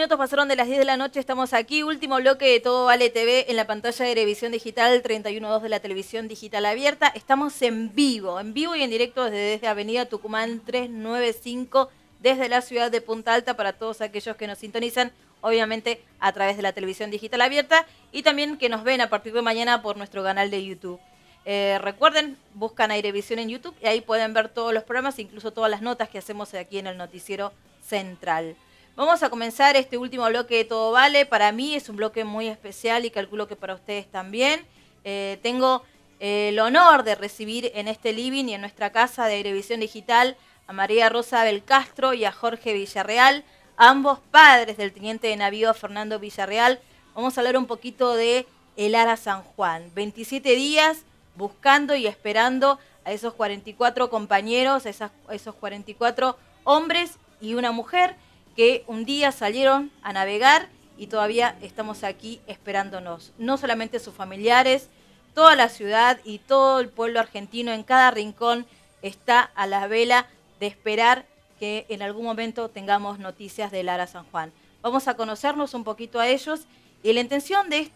minutos pasaron de las 10 de la noche, estamos aquí, último bloque de Todo Vale TV en la pantalla de Televisión Digital 31.2 de la televisión digital abierta. Estamos en vivo y en directo desde Avenida Tucumán 395, desde la ciudad de Punta Alta, para todos aquellos que nos sintonizan, obviamente a través de la televisión digital abierta, y también que nos ven a partir de mañana por nuestro canal de YouTube. Recuerden, buscan Airevisión en YouTube y ahí pueden ver todos los programas, incluso todas las notas que hacemos aquí en el noticiero central. Vamos a comenzar este último bloque de Todo Vale. Para mí es un bloque muy especial y calculo que para ustedes también. Tengo el honor de recibir en este living y en nuestra casa de Airevisión Digital a María Rosa Belcastro y a Jorge Villarreal, ambos padres del teniente de navío Fernando Villarreal. Vamos a hablar un poquito de el Ara San Juan. 27 días buscando y esperando a esos 44 compañeros, a esos 44 hombres y una mujer que un día salieron a navegar y todavía estamos aquí esperándonos. No solamente sus familiares, toda la ciudad y todo el pueblo argentino en cada rincón está a la vela de esperar que en algún momento tengamos noticias del Ara San Juan. Vamos a conocernos un poquito a ellos y la intención de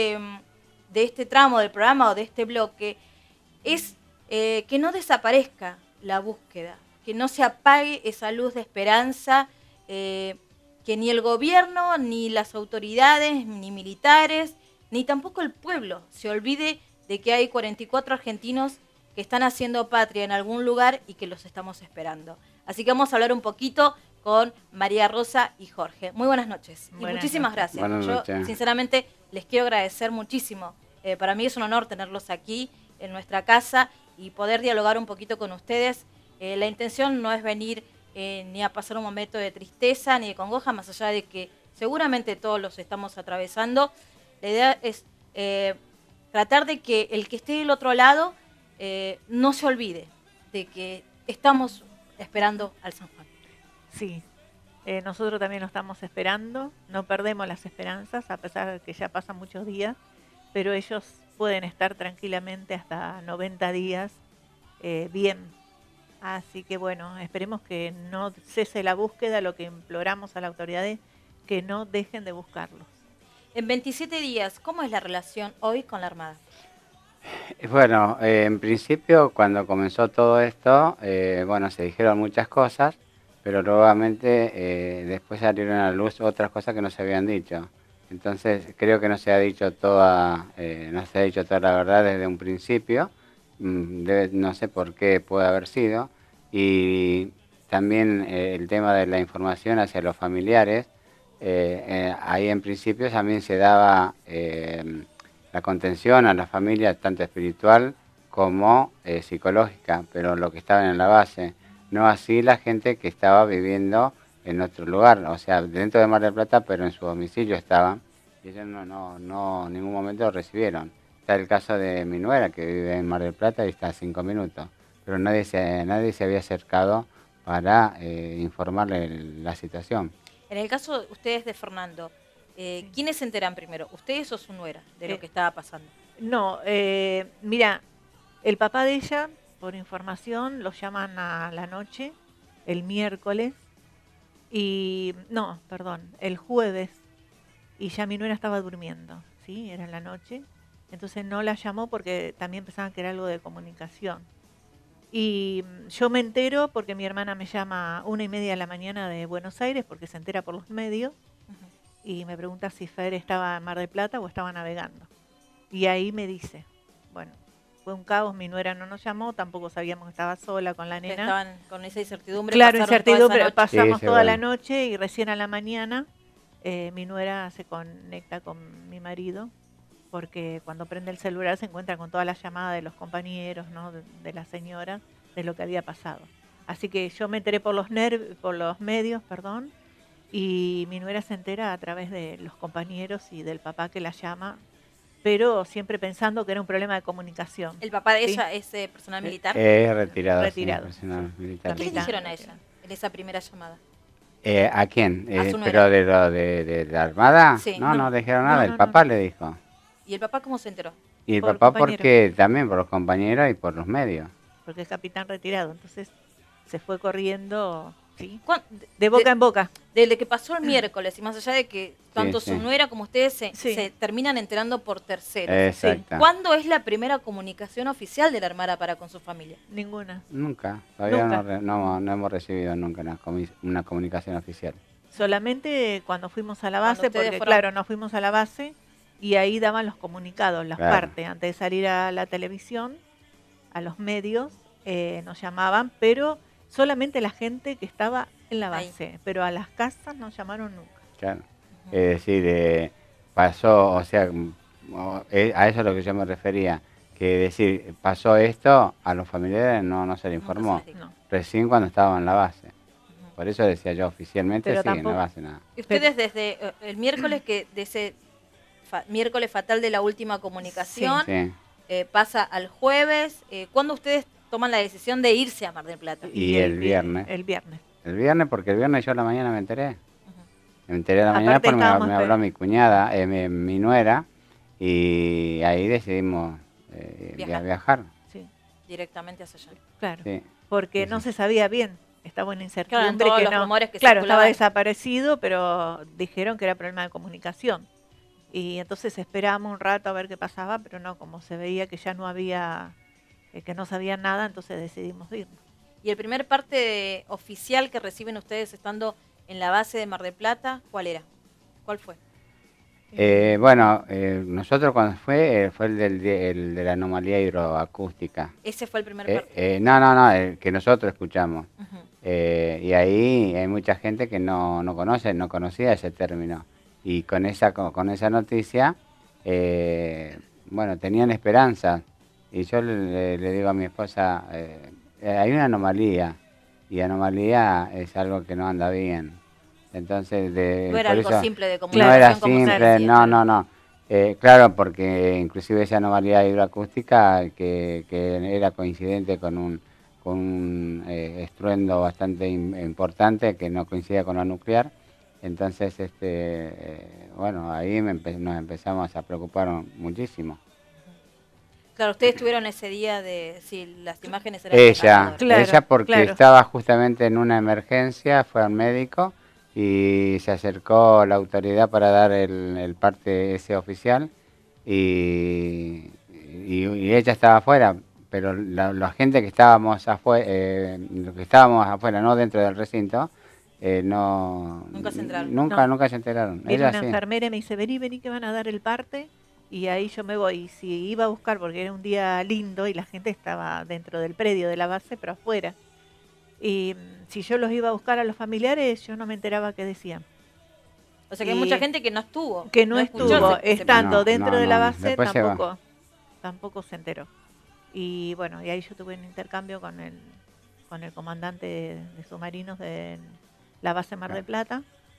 este tramo del programa o de este bloque es que no desaparezca la búsqueda, que no se apague esa luz de esperanza, que ni el gobierno, ni las autoridades, ni militares, ni tampoco el pueblo se olvide de que hay 44 argentinos que están haciendo patria en algún lugar y que los estamos esperando. Así que vamos a hablar un poquito con María Rosa y Jorge. Muy buenas noches y muchísimas gracias. Yo sinceramente les quiero agradecer muchísimo. Para mí es un honor tenerlos aquí en nuestra casa y poder dialogar un poquito con ustedes. La intención no es venir ni a pasar un momento de tristeza ni de congoja, más allá de que seguramente todos los estamos atravesando. La idea es tratar de que el que esté del otro lado no se olvide de que estamos esperando al San Juan. Sí, nosotros también lo estamos esperando, no perdemos las esperanzas, a pesar de que ya pasan muchos días, pero ellos pueden estar tranquilamente hasta 90 días bien. Así que bueno, esperemos que no cese la búsqueda, lo que imploramos a las autoridades, que no dejen de buscarlos. En 27 días, ¿cómo es la relación hoy con la Armada? Bueno, en principio cuando comenzó todo esto, bueno, se dijeron muchas cosas, pero nuevamente después salieron a la luz otras cosas que no se habían dicho. Entonces creo que no se ha dicho toda la verdad desde un principio. No sé por qué puede haber sido. Y también el tema de la información hacia los familiares, ahí en principio también se daba la contención a la familia, tanto espiritual como psicológica, pero lo que estaba en la base, no así la gente que estaba viviendo en otro lugar, o sea, dentro de Mar del Plata, pero en su domicilio estaban, y ellos no en ningún momento lo recibieron. Está el caso de mi nuera, que vive en Mar del Plata y está a 5 minutos, pero nadie se había acercado para informarle la situación. En el caso de ustedes de Fernando, ¿quiénes se enteran primero? ¿Ustedes o su nuera de lo que estaba pasando? No, mira, el papá de ella, por información, lo llaman a la noche, el miércoles, el jueves, y ya mi nuera estaba durmiendo, ¿sí? Era en la noche, entonces no la llamó porque también pensaban que era algo de comunicación. Y yo me entero porque mi hermana me llama 1:30 de la mañana de Buenos Aires, porque se entera por los medios, y me pregunta si Fer estaba en Mar del Plata o estaba navegando. Y ahí me dice, bueno, fue un caos, mi nuera no nos llamó, tampoco sabíamos que estaba sola con la nena. Estaban con esa incertidumbre. Claro, incertidumbre, pasamos sí, toda la noche y recién a la mañana mi nuera se conecta con mi marido, porque cuando prende el celular se encuentra con todas las llamadas de los compañeros, ¿no? de la señora, de lo que había pasado. Así que yo me enteré por los medios, y mi nuera se entera a través de los compañeros y del papá que la llama, pero siempre pensando que era un problema de comunicación. ¿El papá de ella es personal militar? Retirado. Retirado. Sí, personal militar. ¿Qué le dijeron a ella en esa primera llamada? ¿A quién? A su nuera. ¿Pero de la Armada? Sí. No dijeron nada, el papá le dijo. ¿Y el papá cómo se enteró? Y el Por papá compañero. porque también por los compañeros y por los medios. Porque es capitán retirado, entonces se fue corriendo ¿sí? ¿Cuán- De boca en boca. Desde que pasó el miércoles, y más allá de que tanto sí. su nuera como ustedes Sí. se terminan enterando por terceros. Exacto. ¿Cuándo es la primera comunicación oficial de la Armada para con su familia? Ninguna. Nunca, todavía Nunca. no hemos recibido nunca una comunicación oficial. Solamente cuando fuimos a la Cuando base, ustedes porque fueron- claro, nos fuimos a la base y ahí daban los comunicados, las Claro. partes. Antes de salir a la televisión, a los medios, nos llamaban, pero solamente la gente que estaba en la Ahí. base. Pero a las casas no llamaron nunca. Claro. Es decir, pasó, o sea, a eso es a lo que yo me refería, que decir, pasó esto, a los familiares no se le informó, se les dijo. No. recién cuando estaban en la base. Por eso decía yo, oficialmente Pero sí, en tampoco- la base nada. Y ustedes desde el miércoles, que de ese miércoles fatal de la última comunicación, Sí. pasa al jueves, ¿cuándo ustedes toman la decisión de irse a Mar del Plata? Y el viernes. El viernes. El viernes, porque el viernes yo a la mañana me enteré. Ujú. Me enteré a la Aparte mañana porque estábamos me habló mi cuñada, mi nuera, y ahí decidimos viajar. Sí, Directamente hacia allá. claro. Sí. Porque Sí, no sí. se sabía bien. Estaba en incertidumbre. todos que los no, rumores que claro, estaba circulaban. desaparecido, pero dijeron que era problema de comunicación. Y entonces esperamos un rato a ver qué pasaba, pero no, como se veía que ya no había, que no sabían nada, entonces decidimos irnos. ¿Y el primer parte oficial que reciben ustedes estando en la base de Mar del Plata, cuál era? ¿Cuál fue? Nosotros cuando fue el de la anomalía hidroacústica. Ese fue el primer parte. No, el que nosotros escuchamos. Ujú. Y ahí hay mucha gente que no conocía ese término. Y con esa noticia, tenían esperanza. Y yo le digo a mi esposa, hay una anomalía, y anomalía es algo que no anda bien. Entonces, No era por algo eso, simple de no comunicación era como se simple, decía. no. Claro, porque inclusive esa anomalía hidroacústica que era coincidente con un estruendo bastante importante que no coincidía con la nuclear. Entonces, ahí nos empezamos a preocupar muchísimo. Claro, ustedes tuvieron ese día de si las imágenes eran Ella desgarradoras. Claro, porque claro. estaba justamente en una emergencia, fue al médico y se acercó la autoridad para dar el parte ese oficial y ella estaba afuera, pero la gente que estábamos afuera, no dentro del recinto, Nunca se enteraron. Nunca se enteraron. Viene Ella una sí. enfermera y me dice, vení que van a dar el parte. Y ahí yo me voy. Y si iba a buscar, porque era un día lindo y la gente estaba dentro del predio de la base, pero afuera. Y si yo los iba a buscar a los familiares, yo no me enteraba qué decían. O sea que hay Y mucha gente que no estuvo. Que no escuchó estuvo, ese- estando No, dentro de la base, después se va. tampoco se enteró. Y bueno, y ahí yo tuve un intercambio con el comandante de submarinos de la base Mar del Plata.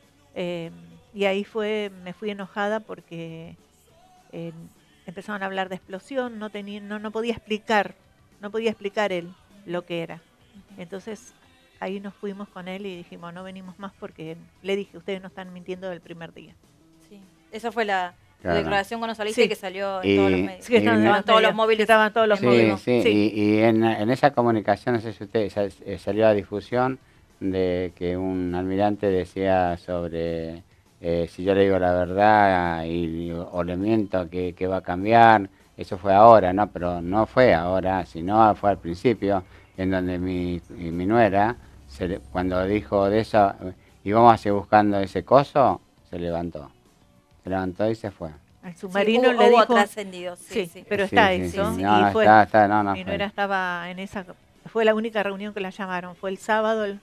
Y ahí me fui enojada porque empezaron a hablar de explosión, no podía explicar él lo que era. Entonces ahí nos fuimos con él y dijimos, no venimos más porque le dije, ustedes no están mintiendo del primer día. Sí. Esa fue la Claro. declaración cuando saliste Sí. que salió Y- en todos los medios. Sí, que estaban, Y- en Estaban todos los medios, móviles. que estaban todos los Sí, móviles. sí, Sí. y en esa comunicación, no sé si ustedes salió a difusión de que un almirante decía sobre si yo le digo la verdad o le miento que va a cambiar, eso fue ahora, ¿no? Pero no fue ahora, sino fue al principio, en donde mi nuera, cuando dijo de eso, y vamos a seguir buscando ese coso, se levantó y se fue. Al Sí, submarino hubo le dijo, trascendido, sí, sí. pero Sí, está sí, eso. sí. Y No, fue, no mi fue. nuera estaba en esa, fue la única reunión que la llamaron, fue el sábado, el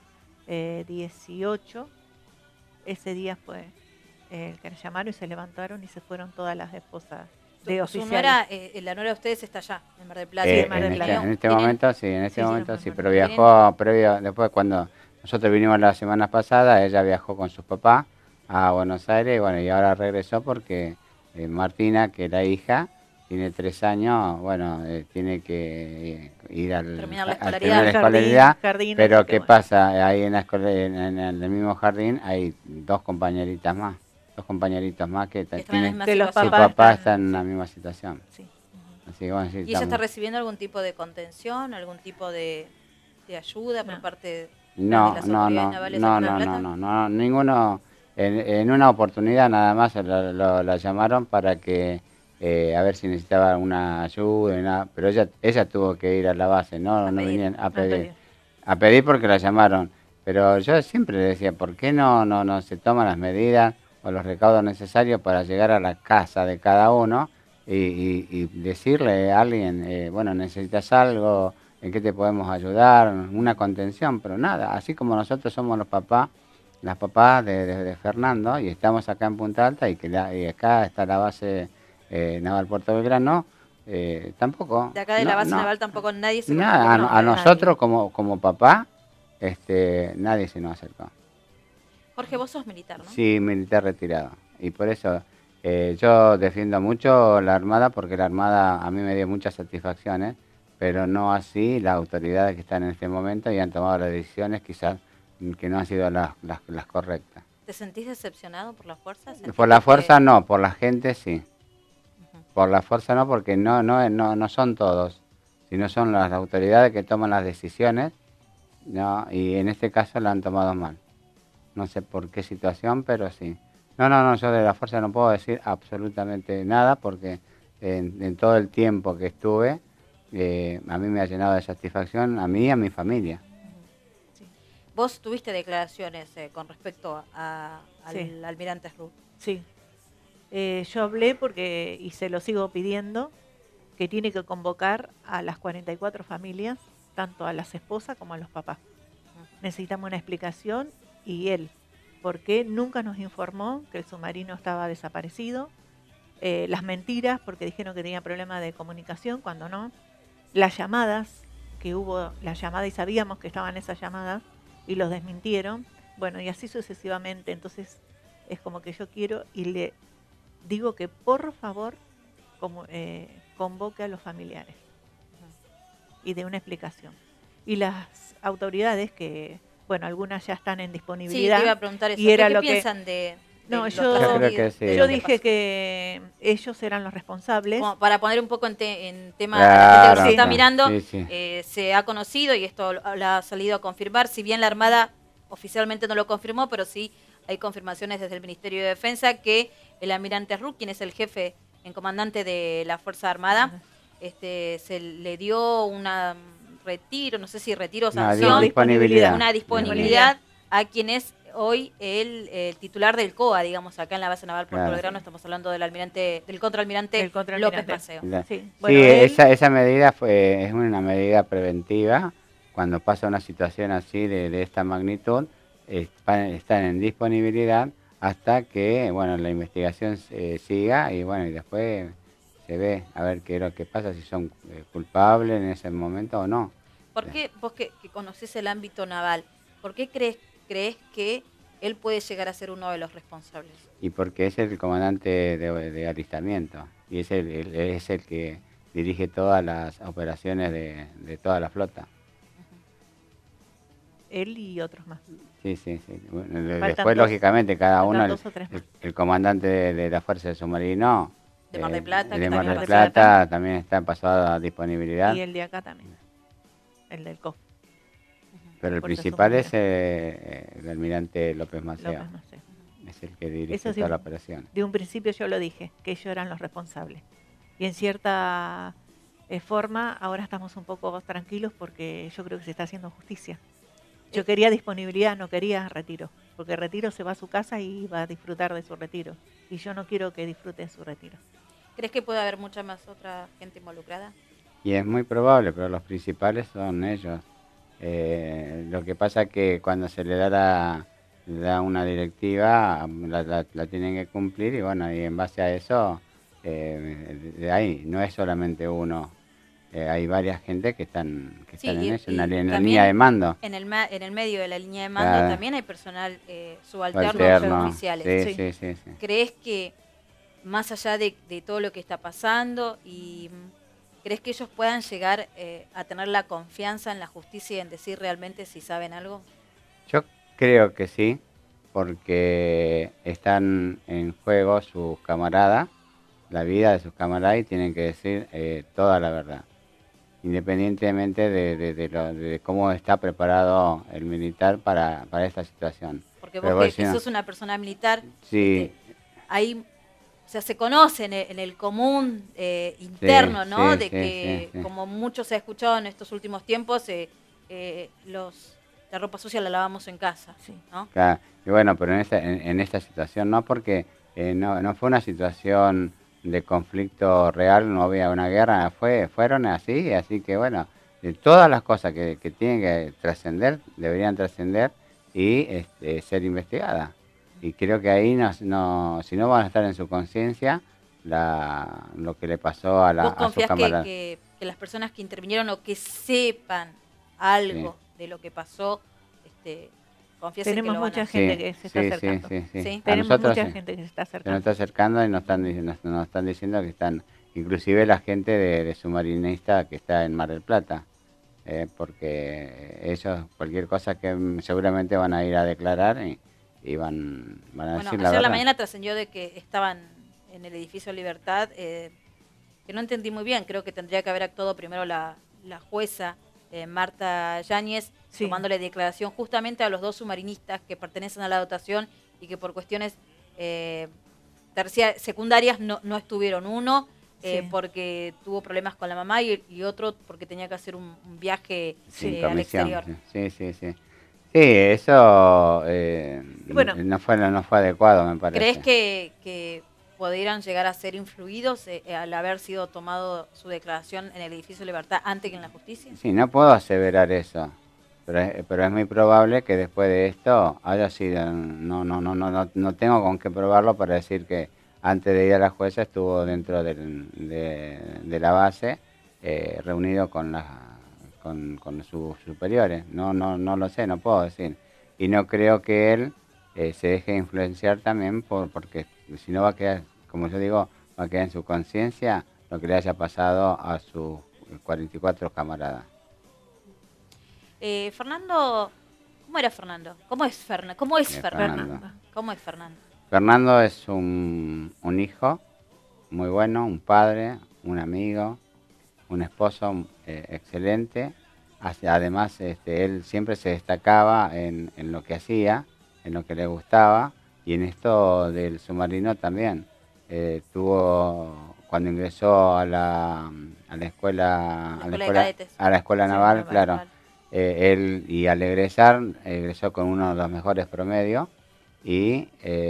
18, ese día fue el que la llamaron y se levantaron y se fueron todas las esposas de Su oficiales. nuera, la nuera de ustedes está allá, en Mar del Plata. Sí, En Mar del Plata. este ¿Tienen- momento sí, Sí, momento sí, sí, Mar pero del Plata. viajó previo, después cuando nosotros vinimos la semana pasada, ella viajó con sus papás a Buenos Aires, y ahora regresó porque Martina, que es la hija, tiene 3 años, tiene que ir Terminar la a escolaridad. terminar la escolaridad, Jardín, pero así que ¿qué bueno. pasa? Ahí en el mismo jardín hay 2 compañeritas más, 2 compañeritos más que que están en la tienen, misma que los su situación? papá están- está en la misma situación. Sí. Así que sí, ¿Y ella está recibiendo algún tipo de contención, algún tipo de ayuda por No. parte No, las no, autoridades no, navales no, acá en La no, no, Plata? no, no, ninguno, en una oportunidad nada más la llamaron para que, a ver si necesitaba una ayuda y nada, pero ella tuvo que ir a la base, no, A no pedir. venían A pedir. a pedir porque la llamaron, pero yo siempre le decía, ¿por qué no se toman las medidas o los recaudos necesarios para llegar a la casa de cada uno y decirle a alguien, bueno, necesitas algo? ¿En qué te podemos ayudar? Una contención, pero nada, así como nosotros somos los papás, las papás de Fernando, y estamos acá en Punta Alta, y acá está la base Naval Puerto Belgrano, tampoco, De acá de la no, base no, naval tampoco nadie se comunicó nada, con a ustedes. nosotros como papá, nadie se nos acercó. Jorge, vos sos militar, ¿no? Sí, militar retirado, y por eso yo defiendo mucho la Armada, porque la Armada a mí me dio muchas satisfacciones, pero no así las autoridades que están en este momento y han tomado las decisiones quizás que no han sido las correctas. ¿Te sentís decepcionado por las fuerzas? Por la fuerza no, por la gente sí. Por la fuerza no, porque no son todos, sino son las autoridades que toman las decisiones, ¿no? Y en este caso la han tomado mal. No sé por qué situación, pero sí. No, yo de la fuerza no puedo decir absolutamente nada porque en todo el tiempo que estuve, a mí me ha llenado de satisfacción, a mí y a mi familia. Sí. Vos tuviste declaraciones con respecto Sí. al almirante Ruth. Sí. Yo hablé porque, y se lo sigo pidiendo, que tiene que convocar a las 44 familias, tanto a las esposas como a los papás. Necesitamos una explicación y él, ¿por qué nunca nos informó que el submarino estaba desaparecido? Las mentiras, porque dijeron que tenía problemas de comunicación, cuando no. Las llamadas, que hubo las llamadas y sabíamos que estaban esas llamadas y los desmintieron. Bueno, y así sucesivamente. Entonces es como que yo quiero y le digo que por favor convoque a los familiares y dé una explicación. Y las autoridades que, bueno, algunas ya están en Sí, disponibilidad. te iba a preguntar eso. Y era ¿Qué lo que piensan de no, los yo creo que trascendidos? sí. De yo lo que dije pasó? que ellos eran los responsables. Como para poner un poco en tema a la gente que Claro, nos está sí. mirando, sí, sí. se ha conocido y esto lo ha salido a confirmar, si bien la Armada oficialmente no lo confirmó, pero sí hay confirmaciones desde el Ministerio de Defensa que el almirante Ruth, quien es el jefe en comandante de la Fuerza Armada, se le dio una retiro, no sé si retiro o sanción, Disponibilidad. una disponibilidad a quien es hoy el titular del COA, digamos, acá en la base naval Puerto Claro. Belgrano. Estamos hablando del contraalmirante El contraalmirante. López Maceo. Sí, Sí, bueno, él- esa medida es una medida preventiva. Cuando pasa una situación así de esta magnitud, están en disponibilidad hasta que, bueno, la investigación siga y, bueno, y después se ve a ver qué es lo que pasa, si son culpables en ese momento o no. ¿Por qué vos que conocés el ámbito naval, por qué crees que él puede llegar a ser uno de los responsables? Y porque es el comandante de alistamiento y es es el que dirige todas las operaciones de toda la flota. él y otros más. Sí. Bueno, Faltan después, dos. lógicamente, cada Faltan uno, dos o tres más. el comandante de la Fuerza de Submarino, De Mar del Plata, de que Mar también del pasó. Plata, también está pasado a disponibilidad. Y el de acá también. El del COF. Pero el Fuerza principal Submarina. es el almirante López Maceo. López Maceo. Es el que dirige Eso sí, toda la operación. de un principio yo lo dije, que ellos eran los responsables. Y en cierta forma, ahora estamos un poco tranquilos porque yo creo que se está haciendo justicia. Yo quería disponibilidad, no quería retiro, porque retiro se va a su casa y va a disfrutar de su retiro. Y yo no quiero que disfrute de su retiro. ¿Crees que puede haber mucha más otra gente involucrada? Y es muy probable, pero los principales son ellos. Lo que pasa es que cuando se le da una directiva, la tienen que cumplir y bueno, y en base a eso, de ahí no es solamente uno, hay varias gente que están Sí, en eso, en la también línea de mando. en el medio de la línea de mando Claro. también hay personal subalterno, Alterno. oficiales. Sí. ¿Crees que más allá de todo lo que está pasando y crees que ellos puedan llegar a tener la confianza en la justicia y en decir realmente si saben algo? Yo creo que sí, porque están en juego sus camaradas, la vida de sus camaradas y tienen que decir toda la verdad. independientemente de cómo está preparado el militar para esta situación. Porque Pero vos que si no- sos una persona militar, Sí, ahí, o sea, se conoce en el común interno, ¿no? sí, De sí, que, sí, sí. como mucho se ha escuchado en estos últimos tiempos, la ropa sucia la lavamos en casa, Sí. ¿no? Claro, y bueno, pero en esta situación no, porque no fue una situación de conflicto real, no había una guerra, fueron así que bueno, de todas las cosas que tienen que trascender, deberían trascender y ser investigadas. Y creo que ahí, si no van a estar en su conciencia, lo que le pasó ¿Vos a su confías camarada. que las personas que intervinieron o que sepan algo de lo que pasó, confías en que Tenemos lo van mucha a gente Sí, que se está sí, acercando. sí. ¿Sí? A Tenemos nosotros mucha sí. gente que se está Se nos acercando. está acercando y nos están diciendo que están, inclusive la gente de submarinista que está en Mar del Plata, porque ellos cualquier cosa que seguramente van a ir a declarar y van a Bueno, decir ayer la a la verdad. mañana trascendió de que estaban en el edificio Libertad, que no entendí muy bien, creo que tendría que haber actuado primero la jueza Marta Yáñez, Sí. tomándole declaración justamente a los dos submarinistas que pertenecen a la dotación y que por cuestiones secundarias no estuvieron. Uno Sí. porque tuvo problemas con la mamá y otro porque tenía que hacer un viaje Sin al comisión. exterior. Sí. Sí, eso Bueno. no fue adecuado, me parece. ¿Crees que pudieran llegar a ser influidos al haber sido tomado su declaración en el edificio Libertad antes que en la justicia? Sí, no puedo aseverar eso, pero es muy probable que después de esto haya sido, no tengo con qué probarlo para decir que antes de ir a la jueza estuvo dentro de la base reunido con sus superiores. No lo sé, no puedo decir. Y no creo que él se deje influenciar también porque si no va a quedar, como yo digo, va a quedar en su conciencia lo que le haya pasado a sus 44 camaradas. Fernando, ¿cómo era Fernando? ¿Cómo es Fernando? ¿Cómo es Fernando? Fernando. ¿Cómo es Fernando? Fernando es un hijo muy bueno, un padre, un amigo, un esposo excelente. Además, él siempre se destacaba en lo que hacía, en lo que le gustaba, y en esto del submarino también. Cuando ingresó a la escuela, de cadetes. a la escuela Sí, naval, naval, claro, naval. él, y al egresar, egresó con uno de los mejores promedios, y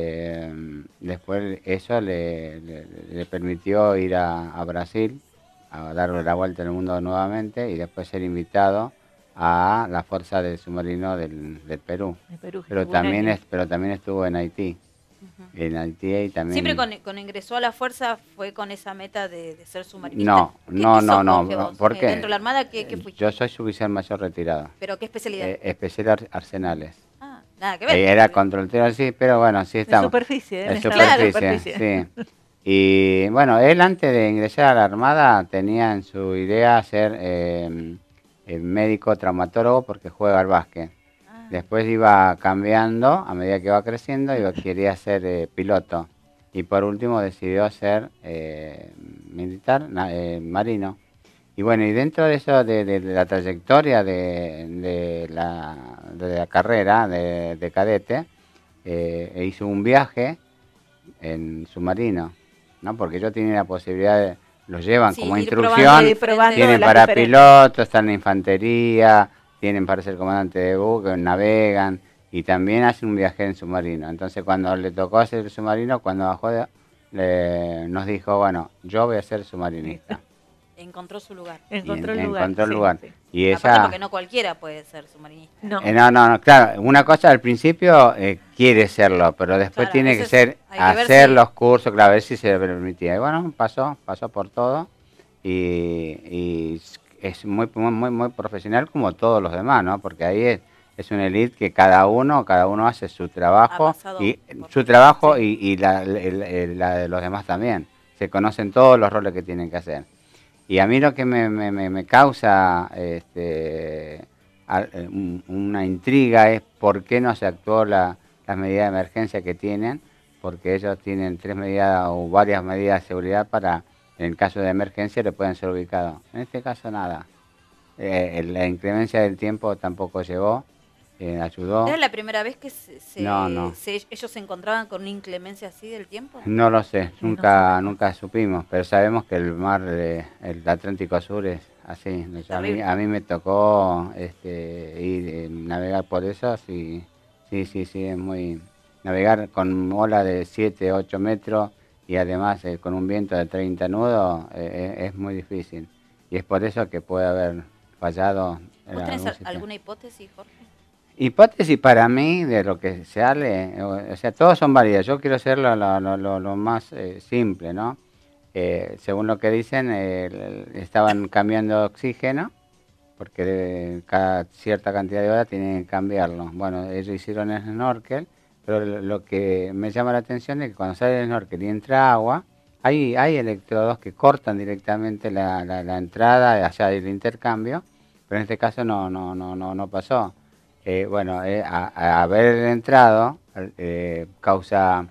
después eso le permitió ir a Brasil, a darle la vuelta al mundo nuevamente, y después ser invitado a la Fuerza del Submarino del Perú. De Perú, que Pero estuvo un año. también estuvo en Haití. Ujú. En Haití y también... Siempre cuando ingresó a la fuerza fue con esa meta de ser submarinista. ¿Qué No, sos, Jorge, vos? porque ¿Dentro de la Armada qué fuiste? yo soy suboficial mayor retirado. ¿Pero qué especialidad? Especial Arsenales. Ah, nada que ver. Era control terrestre, sí, pero bueno, sí De estamos. superficie, En estaba en superficie, sí. Y bueno, él antes de ingresar a la Armada tenía en su idea ser médico traumatólogo porque juega al básquet. Ah, Después iba cambiando a medida que iba creciendo y quería ser piloto. Y por último decidió ser militar, marino. Y bueno, y dentro de eso, de la trayectoria de la carrera de cadete, hizo un viaje en submarino, ¿no? Porque ellos tienen la posibilidad los llevan sí, como ir instrucción, probando tienen las para diferentes. pilotos, están en infantería, tienen para ser comandante de buque, navegan y también hacen un viaje en submarino. Entonces cuando le tocó hacer el submarino, cuando bajó nos dijo, bueno, yo voy a ser submarinista. encontró su lugar. Encontró Y el lugar. encontró el sí, lugar. sí. Y Aparte esa... porque no cualquiera puede ser submarinista. No, no, claro, una cosa al principio quiere serlo, pero después Claro, tiene eso que es- ser hay que ver hacer si- los cursos, claro, a ver si se le permitía. Y bueno, pasó por todo y es muy profesional como todos los demás, ¿no? Porque ahí es una elite que cada uno hace su trabajo Ha pasado y por- su trabajo sí. y la de los demás también. Se conocen todos los roles que tienen que hacer. Y a mí lo que me causa una intriga es por qué no se actuó las medidas de emergencia que tienen, porque ellos tienen 3 medidas o varias medidas de seguridad para, en caso de emergencia, le pueden ser ubicados. En este caso, nada. La inclemencia del tiempo tampoco llegó, ayudó. ¿Era la primera vez que No. ellos se encontraban con una inclemencia así del tiempo? No lo sé, No nunca supimos, pero sabemos que el mar, el Atlántico Sur es así. A mí me tocó ir navegar por eso, sí, es muy... Navegar con ola de 7, 8 metros y además con un viento de 30 nudos es muy difícil. Y es por eso que puede haber fallado en ¿Vos tenés algún sitio. alguna hipótesis, Jorge? Hipótesis para mí de lo que se hable, o sea, todos son válidas. Yo quiero ser lo más simple, ¿no? Según lo que dicen, estaban cambiando oxígeno, porque cada cierta cantidad de horas tienen que cambiarlo. Bueno, ellos hicieron el snorkel, pero lo que me llama la atención es que cuando sale el snorkel y entra agua, hay electrodos que cortan directamente la entrada allá del intercambio, pero en este caso no pasó. Bueno, a haber entrado causa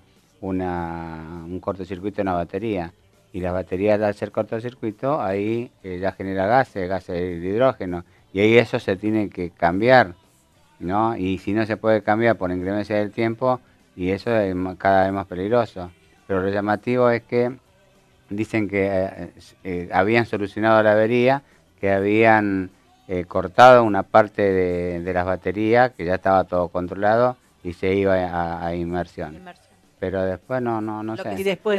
un cortocircuito en la batería. Y la batería al hacer cortocircuito, ahí ya genera gases de hidrógeno. Y ahí eso se tiene que cambiar, ¿no? Y si no se puede cambiar por inclemencia del tiempo, y eso es cada vez más peligroso. Pero lo llamativo es que dicen que habían solucionado la avería, que habían cortado una parte de las baterías, que ya estaba todo controlado y se iba a inmersión. Pero después no sé. Y después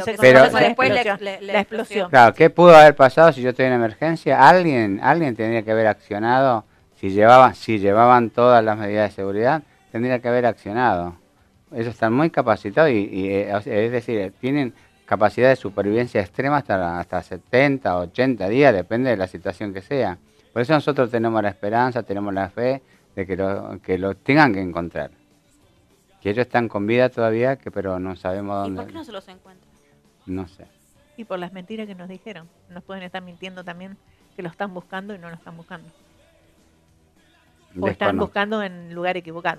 la explosión. Claro, ¿qué pudo haber pasado si yo estoy en emergencia? Alguien tendría que haber accionado. Si llevaban todas las medidas de seguridad, tendría que haber accionado. Ellos están muy capacitados es decir, tienen capacidad de supervivencia extrema hasta 70, 80 días, depende de la situación que sea. Por eso nosotros tenemos la esperanza, tenemos la fe de que lo tengan que encontrar. Que ellos están con vida todavía, pero no sabemos dónde. ¿Y por qué no se los encuentran? No sé. Y por las mentiras que nos dijeron. Nos pueden estar mintiendo también que lo están buscando y no lo están buscando. O están buscando en lugar equivocado.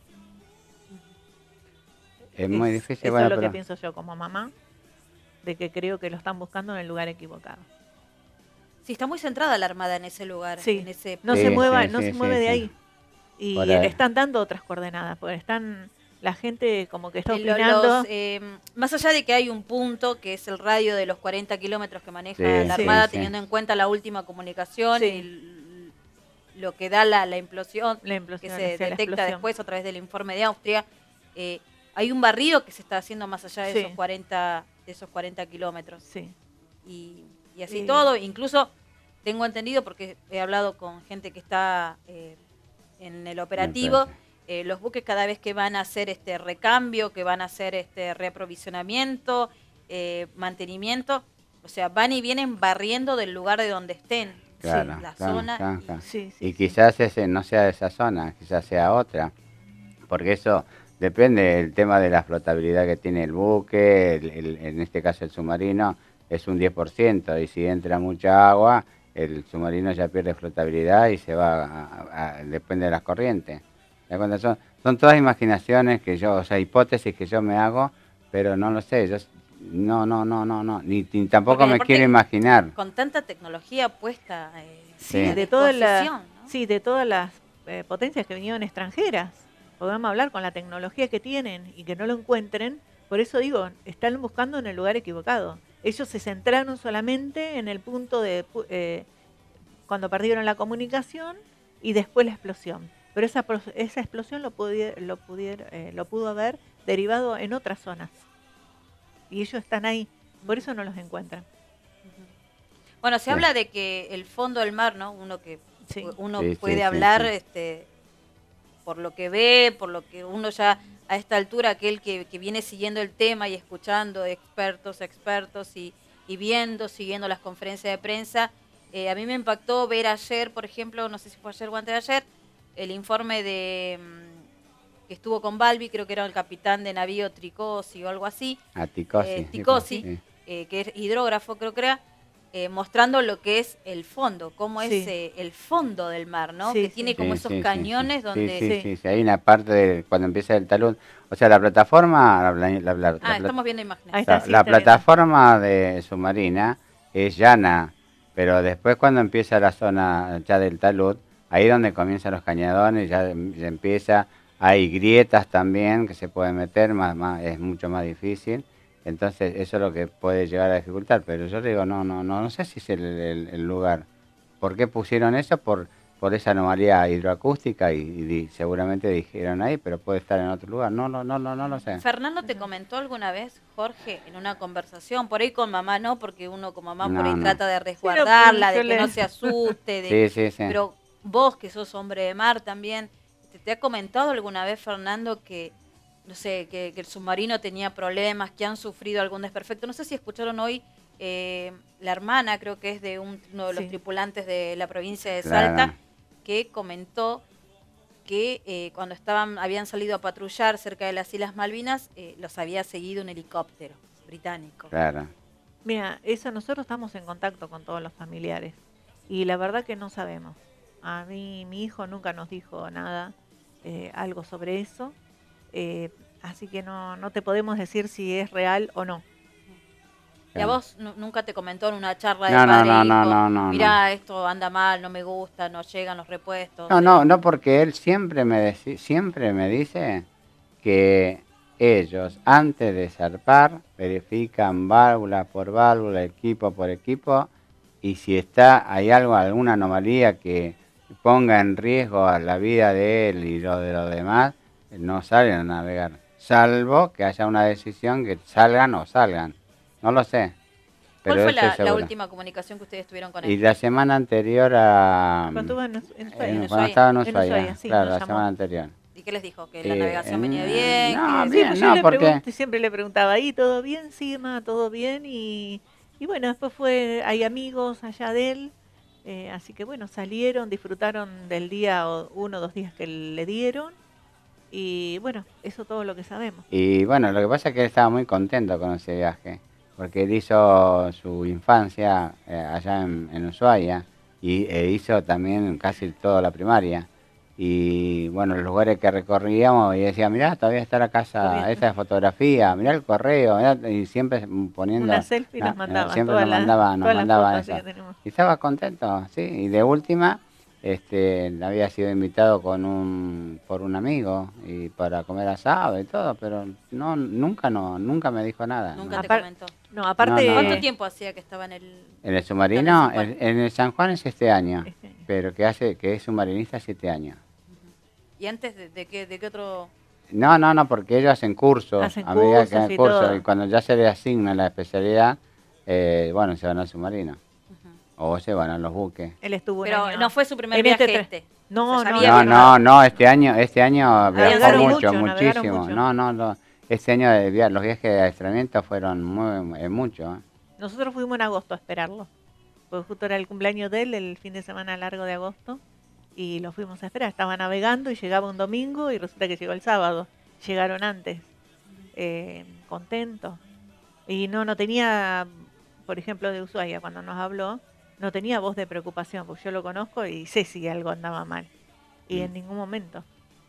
Es muy difícil. Eso es lo que pienso yo como mamá, de que creo que lo están buscando en el lugar equivocado. Sí, está muy centrada la Armada en ese lugar. Sí, en ese no se mueve de ahí. Y ahí están dando otras coordenadas, porque están la gente como que está opinando. Más allá de que hay un punto que es el radio de los 40 kilómetros que maneja la Armada, teniendo en cuenta la última comunicación y lo que da la implosión, que se detecta después a través del informe de Austria, hay un barrido que se está haciendo más allá de esos 40 kilómetros. Sí. Y así todo, incluso tengo entendido, porque he hablado con gente que está en el operativo, los buques cada vez que van a hacer este recambio, que van a hacer reaprovisionamiento, mantenimiento, o sea, van y vienen barriendo del lugar de donde estén, claro, la zona. Y quizás ese no sea de esa zona, quizás sea otra, porque eso depende del tema de la flotabilidad que tiene el buque, en este caso el submarino es un 10%, y si entra mucha agua, el submarino ya pierde flotabilidad y se va, depende de las corrientes. Son todas imaginaciones que hipótesis que yo me hago, pero no lo sé, yo ni tampoco me quiero imaginar. Con tanta tecnología puesta de todas las potencias que vinieron extranjeras, podemos hablar con la tecnología que tienen y que no lo encuentren, por eso digo, están buscando en el lugar equivocado. Ellos se centraron solamente en el punto de cuando perdieron la comunicación y después la explosión. Pero esa explosión lo pudo haber derivado en otras zonas. Y ellos están ahí, por eso no los encuentran. Bueno, se habla de que el fondo del mar, ¿no? Uno puede hablar por lo que ve, por lo que uno ya a esta altura, aquel que viene siguiendo el tema y escuchando expertos y siguiendo las conferencias de prensa. A mí me impactó ver ayer, por ejemplo, no sé si fue ayer o antes de ayer, el informe que estuvo con Balbi, creo que era el capitán de navío Tricosi o algo así. Ticosi, que es hidrógrafo, creo que era, mostrando lo que es el fondo, cómo es el fondo del mar, ¿no? Que tiene como esos cañones donde... Sí, hay una parte cuando empieza el talud. O sea, la plataforma... estamos viendo imágenes. La plataforma submarina es llana. Pero después cuando empieza la zona ya del talud, ahí donde comienzan los cañadones, ya empieza, hay grietas también que se pueden meter, es mucho más difícil. Entonces eso es lo que puede llegar a dificultar. Pero yo digo, no sé si es el lugar. ¿Por qué pusieron eso? Por esa anomalía hidroacústica y seguramente dijeron ahí, pero puede estar en otro lugar. No lo sé. Fernando te comentó alguna vez, Jorge, en una conversación, por ahí con mamá no, porque uno con mamá por ahí No. trata de resguardarla, Sí, de que no se asuste, Sí. pero vos que sos hombre de mar también, ¿te ha comentado alguna vez, Fernando, que no sé, que el submarino tenía problemas, que han sufrido algún desperfecto? No sé si escucharon hoy la hermana, creo que es de uno de los tripulantes de la provincia de Salta, que comentó que cuando habían salido a patrullar cerca de las Islas Malvinas, los había seguido un helicóptero británico. Claro. Mira, eso nosotros estamos en contacto con todos los familiares y la verdad que no sabemos. A mí, mi hijo nunca nos dijo nada, algo sobre eso, así que no te podemos decir si es real o no. ¿Y a vos nunca te comentó en una charla de No, padre e hijo? no. Mirá, esto anda mal, no me gusta, no llegan los repuestos. No, porque él siempre siempre me dice que ellos antes de zarpar verifican válvula por válvula, equipo por equipo, y si hay alguna anomalía que ponga en riesgo a la vida de él y lo de los demás, no salen a navegar, salvo que haya una decisión que salgan o salgan. No lo sé. ¿Cuál Pero fue estoy la seguro. última comunicación que ustedes tuvieron con él? Y la semana anterior a... Cuando estuvo en Ushuaia. cuando estaba en En Ushuaia, Ushuaia, sí, claro, nos la llamó. semana anterior. ¿Y qué les dijo? ¿Que la navegación venía bien? No, que... bien, Pues no, yo porque... siempre le preguntaba, ¿ahí todo bien? Sí, ma, todo bien. Y bueno, después hay amigos allá de él, así que bueno, salieron, disfrutaron del día o 1 o 2 días que le dieron. Y bueno, eso es todo lo que sabemos. Y bueno, lo que pasa es que él estaba muy contento con ese viaje, porque él hizo su infancia allá en Ushuaia e hizo también casi toda la primaria. Y bueno, los lugares que recorríamos y decía, mirá, todavía está la casa, esa fotografía, mirá el correo, mirá, y siempre poniendo... Una selfie nos mandaba, siempre nos mandaba eso. Y estaba contento, sí, y de última... había sido invitado por un amigo y para comer asado y todo, pero nunca me dijo nada. Nunca te comentó. No, aparte... ¿Cuánto tiempo hacía que estaba en el... En el submarino? En el San Juan es este año, pero que es submarinista 7 años. ¿Y antes de qué otro...? No, porque ellos hacen cursos, a medida que hacen cursos, y cuando ya se les asigna la especialidad, bueno, se van al submarino. O se van a los buques. Él estuvo pero no fue su primer viaje No, este año viajó muchísimo. Mucho. No, este año los viajes de adiestramiento fueron muchos. Nosotros fuimos en agosto a esperarlo, porque justo era el cumpleaños de él, el fin de semana largo de agosto, y lo fuimos a esperar. Estaba navegando y llegaba un domingo y resulta que llegó el sábado. Llegaron antes, contentos. Y no tenía, por ejemplo, de Ushuaia, cuando nos habló, no tenía voz de preocupación, porque yo lo conozco y sé si algo andaba mal. Y en ningún momento.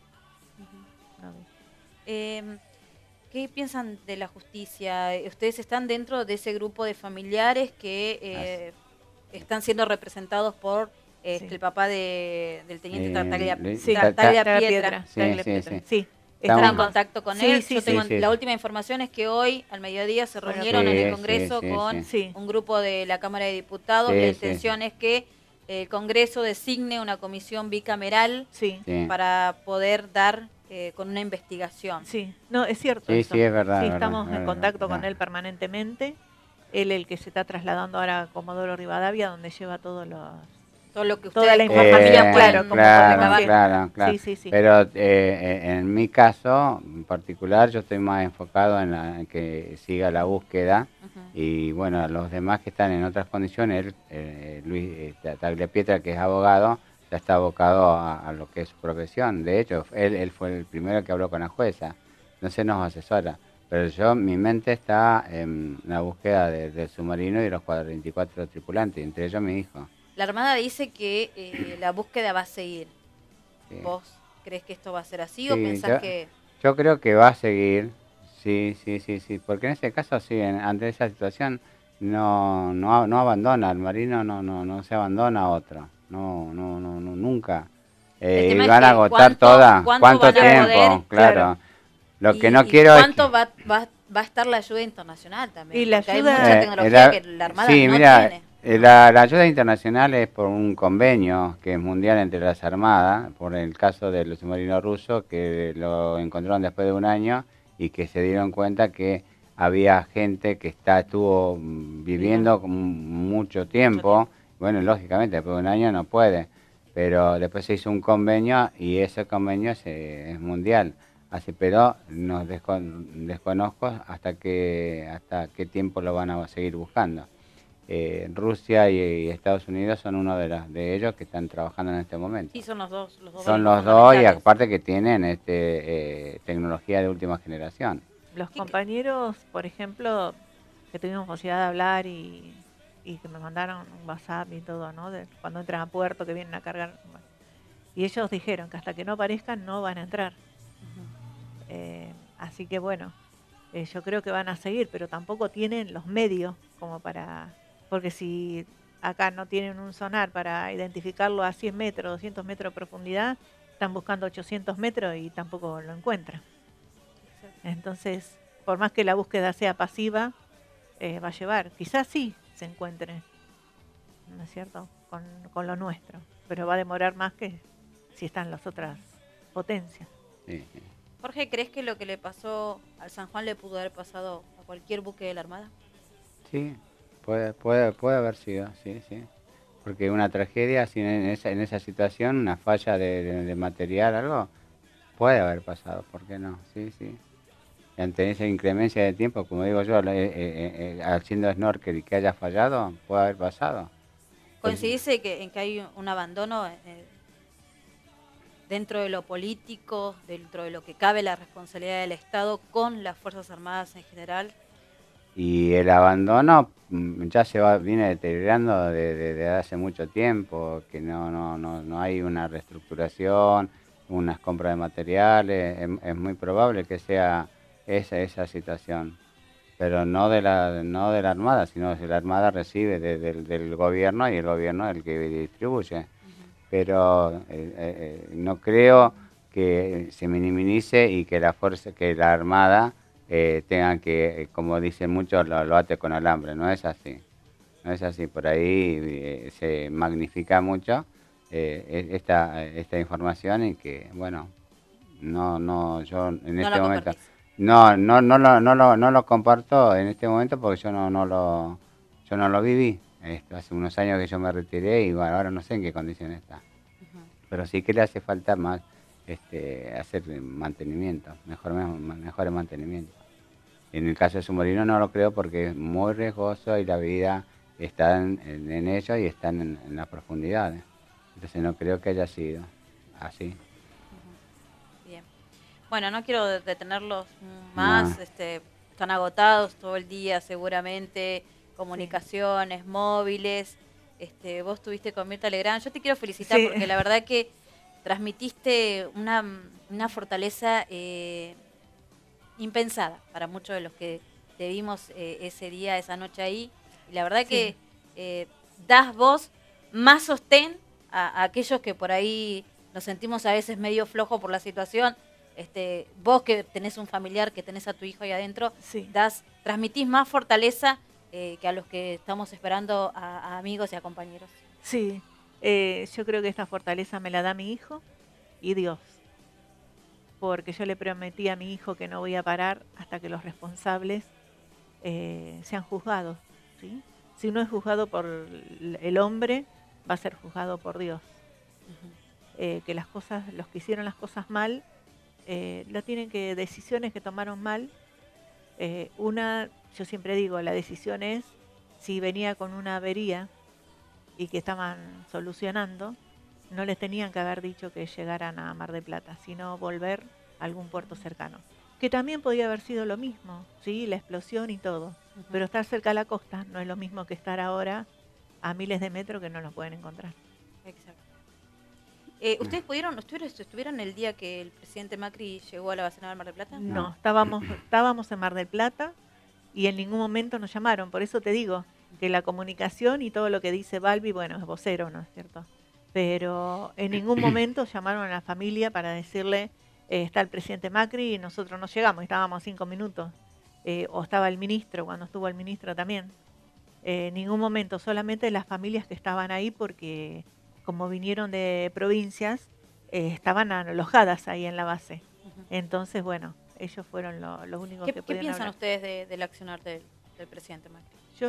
¿Qué piensan de la justicia? ¿Ustedes están dentro de ese grupo de familiares que están siendo representados por el papá del teniente Tartaglia Pietra? Sí. ¿Están en contacto con él? Sí, La última información es que hoy, al mediodía, se reunieron en el Congreso con un grupo de la Cámara de Diputados. La intención es que el Congreso designe una comisión bicameral para poder dar con una investigación. Sí, no, es cierto. Sí, es verdad. Sí, estamos en contacto con él permanentemente. Él el que se está trasladando ahora a Comodoro Rivadavia, donde lleva todo lo que toda la información, claro. Sí. Pero en mi caso en particular, yo estoy más enfocado en que siga la búsqueda. Y bueno, los demás que están en otras condiciones, Luis Tagliapietra, que es abogado, ya está abocado a lo que es su profesión. De hecho, él fue el primero que habló con la jueza, no se nos asesora. Pero mi mente está en la búsqueda del submarino y de los 24 tripulantes, entre ellos mi hijo. La Armada dice que la búsqueda va a seguir. ¿Vos crees que esto va a ser así o pensás que...? Yo creo que va a seguir, sí, porque en ese caso, ante esa situación, no abandona, el marino no se abandona a otro, nunca. El tema es Van a que agotar cuánto ¿cuánto van a tiempo? poder, Claro. Lo que no y quiero es cuánto va a estar la ayuda internacional también, Y la porque hay ayuda... mucha tecnología que la Armada sí, no mira, tiene. la ayuda internacional es por un convenio que es mundial entre las armadas, por el caso del submarino ruso, que lo encontraron después de un año y que se dieron cuenta que había gente que estuvo viviendo mucho tiempo. Bueno, lógicamente, después de un año no puede, pero después se hizo un convenio y ese convenio es mundial. Así, pero desconozco hasta qué tiempo lo van a seguir buscando. Rusia y Estados Unidos son uno de ellos que están trabajando en este momento. Sí, son los dos Son bancos los dos y fundamentales. aparte que tienen tecnología de última generación. Los compañeros, por ejemplo, que tuvimos posibilidad de hablar y que me mandaron un WhatsApp y todo, ¿no? De cuando entran a puerto, que vienen a cargar. Bueno. Y ellos dijeron que hasta que no aparezcan no van a entrar. Así que bueno, yo creo que van a seguir, pero tampoco tienen los medios como para... Porque si acá no tienen un sonar para identificarlo a 100 metros, 200 metros de profundidad, están buscando 800 metros y tampoco lo encuentran. Entonces, por más que la búsqueda sea pasiva, va a llevar. Quizás sí se encuentre, ¿no es cierto?, con lo nuestro, pero va a demorar más que si están las otras potencias. Sí. Jorge, ¿crees que lo que le pasó al San Juan le pudo haber pasado a cualquier buque de la Armada? Sí, puede haber sido, sí. Porque una tragedia, así en esa situación, una falla de material, algo, puede haber pasado, ¿por qué no? Sí. Y ante esa inclemencia de tiempo, como digo yo, haciendo snorkel y que haya fallado, puede haber pasado. ¿Coincidís en que hay un abandono dentro de lo político, dentro de lo que cabe la responsabilidad del Estado con las Fuerzas Armadas en general? Y el abandono ya viene deteriorando desde hace mucho tiempo, que no hay una reestructuración, unas compras de materiales, es muy probable que sea esa situación, pero no de la Armada, sino que la Armada recibe del gobierno y el gobierno es el que distribuye. Pero no creo que se minimice y que la Armada tengan que, como dicen muchos, lo ate con alambre. No es así. No es así. Por ahí se magnifica mucho esta información y que, bueno, yo en este momento no lo comparto en este momento porque yo no lo viví. Hace unos años que yo me retiré y bueno, ahora no sé en qué condición está. Pero sí que le hace falta más hacer mantenimiento, mejores mantenimiento. En el caso de submarino no lo creo porque es muy riesgoso y la vida está en ello y están en las profundidades. Entonces no creo que haya sido así. Bien. Bueno, no quiero detenerlos más, No. Están agotados todo el día seguramente, comunicaciones, móviles. Vos estuviste con Mirta Legrand. Yo te quiero felicitar porque la verdad que transmitiste una fortaleza impensada para muchos de los que te vimos ese día, esa noche ahí. Y la verdad que das vos más sostén a aquellos que por ahí nos sentimos a veces medio flojos por la situación. Vos que tenés un familiar, que tenés a tu hijo ahí adentro, transmitís más fortaleza que a los que estamos esperando a amigos y a compañeros. Sí, yo creo que esta fortaleza me la da mi hijo y Dios, porque yo le prometí a mi hijo que no voy a parar hasta que los responsables sean juzgados, ¿sí? Si no es juzgado por el hombre, va a ser juzgado por Dios. Que los que hicieron las cosas mal, decisiones que tomaron mal. Yo siempre digo, la decisión es, si venía con una avería y que estaban solucionando, no les tenían que haber dicho que llegaran a Mar del Plata, sino volver a algún puerto cercano. Que también podía haber sido lo mismo, ¿sí? La explosión y todo. Pero estar cerca de la costa no es lo mismo que estar ahora a miles de metros que no los pueden encontrar. Exacto. ¿Ustedes estuvieron el día que el presidente Macri llegó a la base naval Mar del Plata? No, estábamos en Mar del Plata y en ningún momento nos llamaron. Por eso te digo que la comunicación y todo lo que dice Balbi, bueno, es vocero, ¿no es cierto? Pero en ningún momento llamaron a la familia para decirle, está el presidente Macri y nosotros no llegamos, estábamos 5 minutos. O estaba el ministro, cuando estuvo el ministro también. En ningún momento, solamente las familias que estaban ahí porque como vinieron de provincias, estaban alojadas ahí en la base. Entonces, bueno, ellos fueron los únicos que ¿Qué pudieron piensan hablar. ustedes del accionar del presidente Macri?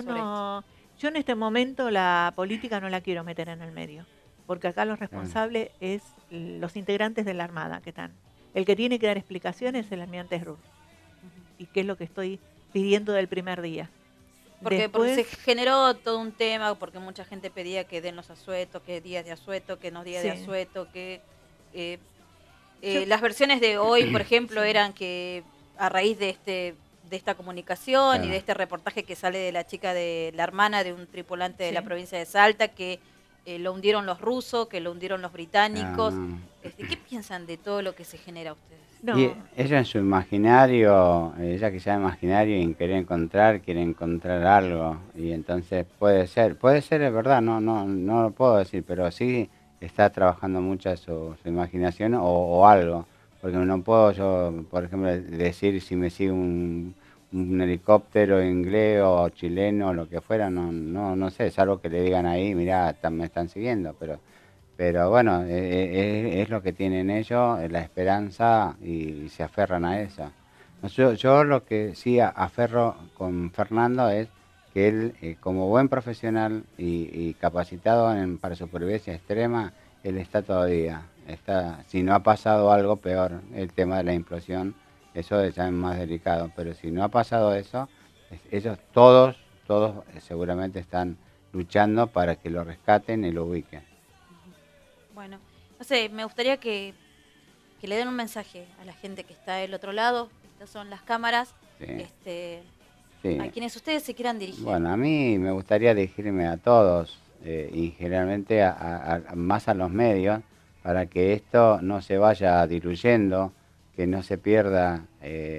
Yo en este momento la política no la quiero meter en el medio, porque acá los responsables es los integrantes de la Armada que están. El que tiene que dar explicaciones es el almirante Ruth. Y qué es lo que estoy pidiendo del primer día. Porque se generó todo un tema, porque mucha gente pedía que den los asuetos, que días de asueto, que no días de asueto, que las versiones de hoy, por ejemplo, eran que a raíz de esta comunicación y de este reportaje que sale de la chica, de la hermana de un tripulante de la provincia de Salta, que lo hundieron los rusos, que lo hundieron los británicos. ¿Qué piensan de todo lo que se genera a ustedes? No. Y ella en su imaginario, ella que sea imaginario y en quiere encontrar algo, y entonces puede ser es verdad, no lo puedo decir, pero sí está trabajando mucho su imaginación o algo, porque no puedo yo, por ejemplo, decir si me sigue un helicóptero inglés o chileno o lo que fuera, no sé, salvo que le digan ahí, mirá, me están siguiendo, pero bueno, es lo que tienen ellos, la esperanza, y se aferran a eso. Yo lo que sí aferro con Fernando es que él, como buen profesional y capacitado para supervivencia extrema, él está todavía. Si no ha pasado algo peor, el tema de la implosión, eso ya es más delicado. Pero si no ha pasado eso, ellos todos seguramente están luchando para que lo rescaten y lo ubiquen. Bueno, no sé, me gustaría que le den un mensaje a la gente que está del otro lado. Estas son las cámaras. Sí. A quienes ustedes se quieran dirigir. Bueno, a mí me gustaría dirigirme a todos y generalmente más a los medios, para que esto no se vaya diluyendo, que no se pierda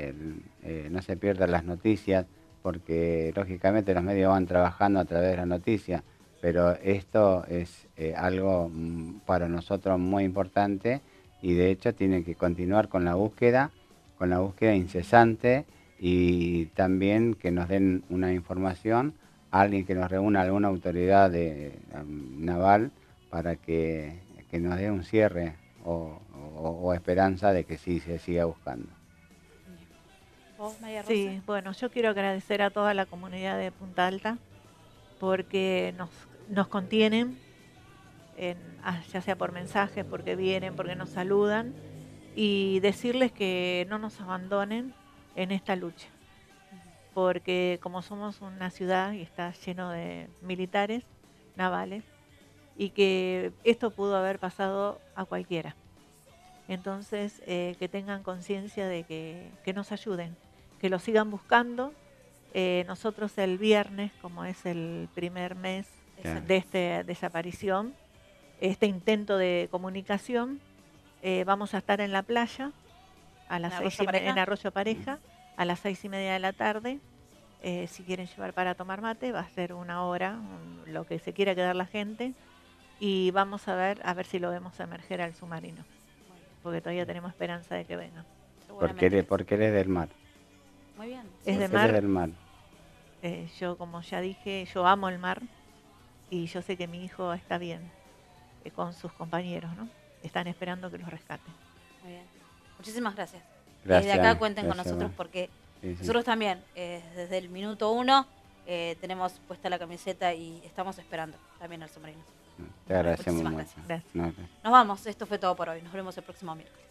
las noticias, porque lógicamente los medios van trabajando a través de las noticias, pero esto es algo para nosotros muy importante, y de hecho tiene que continuar con la búsqueda incesante, y también que nos den una información, alguien que nos reúna, alguna autoridad naval, para que nos dé un cierre o esperanza de que sí se siga buscando. ¿Vos, María Rosa? Sí, bueno, yo quiero agradecer a toda la comunidad de Punta Alta, porque nos contienen, ya sea por mensajes, porque vienen, porque nos saludan, y decirles que no nos abandonen en esta lucha, porque como somos una ciudad y está lleno de militares navales, y que esto pudo haber pasado a cualquiera. Entonces, que tengan conciencia de que nos ayuden, que lo sigan buscando. Nosotros el viernes, como es el primer mes de esta desaparición, este intento de comunicación, vamos a estar en la playa a las en Arroyo Pareja a las 6:30 de la tarde. Si quieren llevar para tomar mate, va a ser 1 hora, lo que se quiera quedar la gente, y vamos a ver si lo vemos emerger al submarino, porque todavía tenemos esperanza de que venga. Porque eres del mar. Muy bien. Es de mar. Del mar. Yo, como ya dije, yo amo el mar, y yo sé que mi hijo está bien con sus compañeros, ¿no? Están esperando que los rescaten. Muy bien. Muchísimas gracias. Gracias. Desde acá cuenten con nosotros, porque nosotros también, desde el minuto 1, tenemos puesta la camiseta y estamos esperando también al submarino. Te agradecemos mucho. Gracias. Nos vamos, esto fue todo por hoy. Nos vemos el próximo miércoles.